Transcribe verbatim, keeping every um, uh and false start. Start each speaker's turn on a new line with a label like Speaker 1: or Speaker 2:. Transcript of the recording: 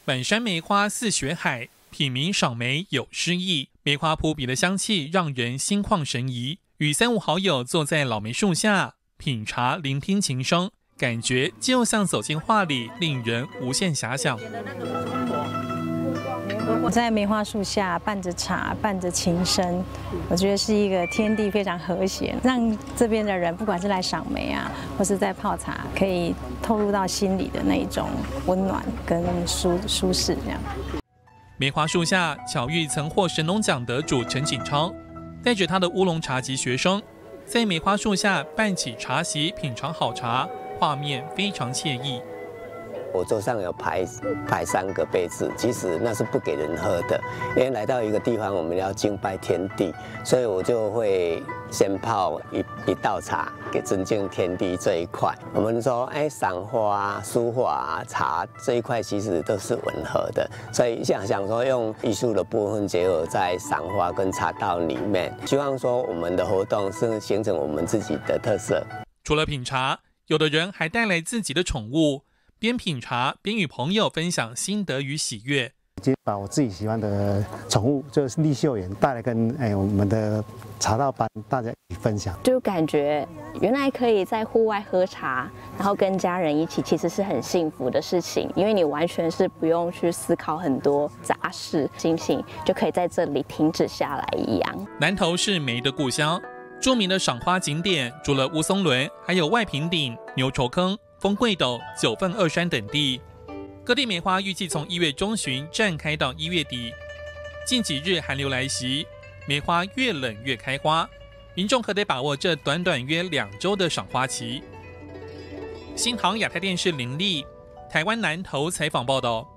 Speaker 1: 满山梅花似雪海，品茗赏梅有诗意。梅花扑鼻的香气让人心旷神怡。与三五好友坐在老梅树下品茶，聆听琴声，感觉就像走进画里，令人无限遐想。
Speaker 2: 我在梅花树下伴着茶，伴着琴声，我觉得是一个天地非常和谐，让这边的人不管是来赏梅啊，或是在泡茶，可以透露到心里的那一种温暖跟舒舒适这样。
Speaker 1: 梅花树下巧遇曾获神农奖得主陈锦昌，带着他的乌龙茶及学生，在梅花树下办起茶席，品尝好茶，画面非常惬意。
Speaker 3: 我桌上有排排三个杯子，其实那是不给人喝的，因为来到一个地方，我们要敬拜天地，所以我就会先泡一一道茶，给尊敬天地这一块。我们说，哎，赏花、书画、茶这一块其实都是吻合的，所以想想说用艺术的部分结合在赏花跟茶道里面，希望说我们的活动是形成我们自己的特色。
Speaker 1: 除了品茶，有的人还带来自己的宠物。边品茶边与朋友分享心得与喜悦，
Speaker 4: 把我自己喜欢的宠物，就是丽秀妍，带来跟哎我们的茶道班大家一起分享，
Speaker 5: 就感觉原来可以在户外喝茶，然后跟家人一起，其实是很幸福的事情，因为你完全是不用去思考很多杂事，心情就可以在这里停止下来一样。
Speaker 1: 南投是梅的故乡，著名的赏花景点除了乌松仑，还有外坪顶、牛稠坑、丰贵斗、九份二山等地，各地梅花预计从一月中旬绽开到一月底。近几日寒流来袭，梅花越冷越开花，民众可得把握这短短约两周的赏花期。新唐亚太电视林立，台湾南投采访报道。